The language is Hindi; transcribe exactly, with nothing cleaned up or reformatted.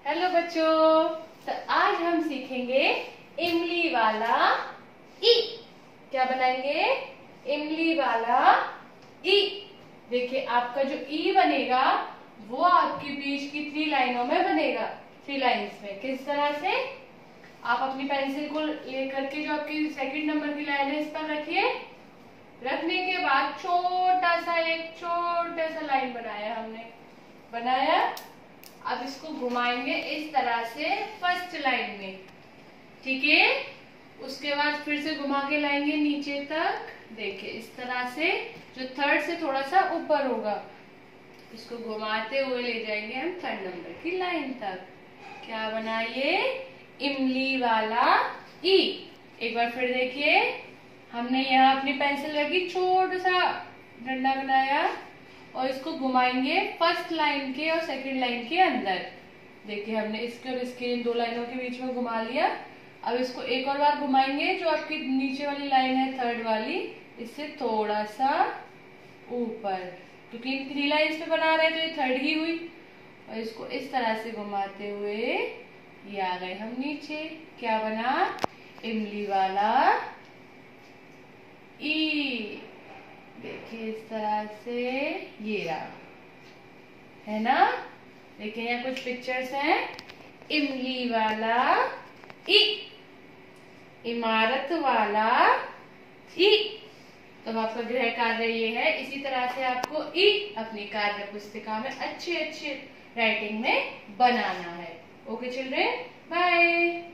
हेलो बच्चों, तो आज हम सीखेंगे इमली वाला ई। क्या बनाएंगे? इमली वाला ई। देखिए, आपका जो ई बनेगा वो आपके बीच की थ्री लाइनों में बनेगा। थ्री लाइंस में किस तरह से? आप अपनी पेंसिल को लेकर के जो आपकी सेकंड नंबर की लाइन है इस पर रखिए। रखने के बाद छोटा सा एक छोटा सा लाइन बनाया हमने, बनाया। अब इसको घुमाएंगे इस तरह से फर्स्ट लाइन में, ठीक है। उसके बाद फिर से घुमा के लाएंगे नीचे तक। देखिए इस तरह से, जो थर्ड से थोड़ा सा ऊपर होगा, इसको घुमाते हुए ले जाएंगे हम थर्ड नंबर की लाइन तक। क्या बनाइए? इमली वाला ई। एक बार फिर देखिए, हमने यहाँ अपनी पेंसिल रखी, छोटा सा डंडा बनाया और इसको घुमाएंगे फर्स्ट लाइन के और सेकंड लाइन के अंदर। देखिए हमने इसके और इसके दो लाइनों के बीच में घुमा लिया। अब इसको एक और बार घुमाएंगे, जो आपकी नीचे वाली लाइन है थर्ड वाली, इससे थोड़ा सा ऊपर, क्योंकि थ्री लाइंस पे बना रहे हैं तो ये थर्ड ही हुई। और इसको इस तरह से घुमाते हुए ये आ गए हम नीचे। क्या बना? इमली वाला ई। देखिए इस तरह से ये रहा, है ना। देखिए यहाँ कुछ पिक्चर्स हैं। इमली वाला ई, इमारत वाला ई। तो आपका गृह कार्य ये है। इसी तरह से आपको ई अपनी कार्य पुस्तिका में अच्छे अच्छे राइटिंग में बनाना है। Okay children, bye.